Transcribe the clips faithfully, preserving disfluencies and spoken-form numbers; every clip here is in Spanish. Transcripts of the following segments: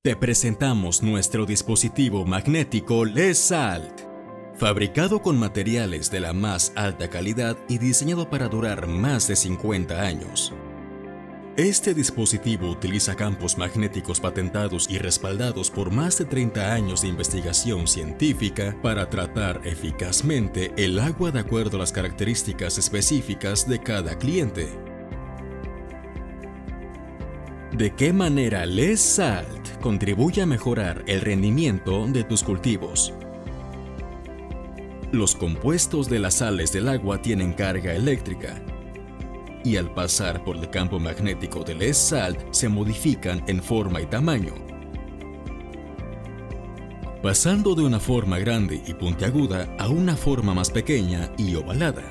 Te presentamos nuestro dispositivo magnético LESALT, fabricado con materiales de la más alta calidad y diseñado para durar más de cincuenta años. Este dispositivo utiliza campos magnéticos patentados y respaldados por más de treinta años de investigación científica para tratar eficazmente el agua de acuerdo a las características específicas de cada cliente. ¿De qué manera LESALT contribuye a mejorar el rendimiento de tus cultivos? Los compuestos de las sales del agua tienen carga eléctrica y al pasar por el campo magnético de LESALT se modifican en forma y tamaño, pasando de una forma grande y puntiaguda a una forma más pequeña y ovalada.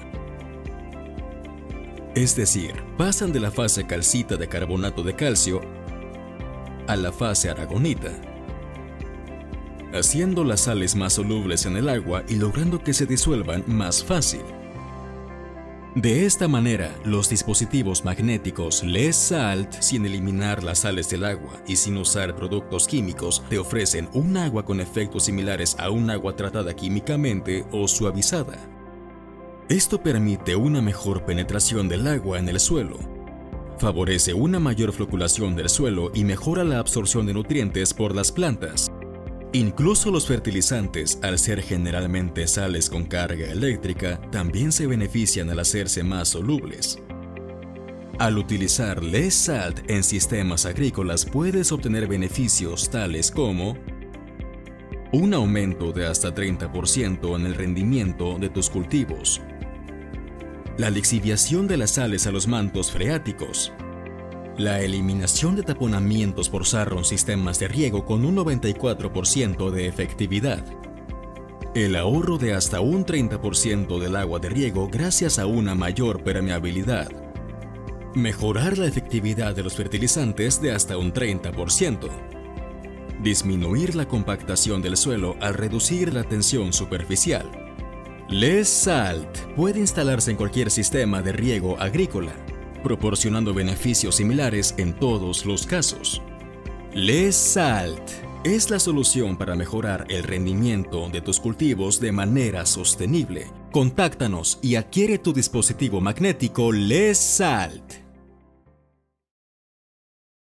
Es decir, pasan de la fase calcita de carbonato de calcio a la fase aragonita, haciendo las sales más solubles en el agua y logrando que se disuelvan más fácil. De esta manera, los dispositivos magnéticos LESALT, sin eliminar las sales del agua y sin usar productos químicos, te ofrecen un agua con efectos similares a un agua tratada químicamente o suavizada. Esto permite una mejor penetración del agua en el suelo, favorece una mayor floculación del suelo y mejora la absorción de nutrientes por las plantas. Incluso los fertilizantes, al ser generalmente sales con carga eléctrica, también se benefician al hacerse más solubles. Al utilizar LESALT en sistemas agrícolas puedes obtener beneficios tales como un aumento de hasta treinta por ciento en el rendimiento de tus cultivos, la lixiviación de las sales a los mantos freáticos, la eliminación de taponamientos por sarro en sistemas de riego con un noventa y cuatro por ciento de efectividad, el ahorro de hasta un treinta por ciento del agua de riego gracias a una mayor permeabilidad, mejorar la efectividad de los fertilizantes de hasta un treinta por ciento, disminuir la compactación del suelo al reducir la tensión superficial. LESALT puede instalarse en cualquier sistema de riego agrícola, proporcionando beneficios similares en todos los casos. LESALT es la solución para mejorar el rendimiento de tus cultivos de manera sostenible. Contáctanos y adquiere tu dispositivo magnético LESALT.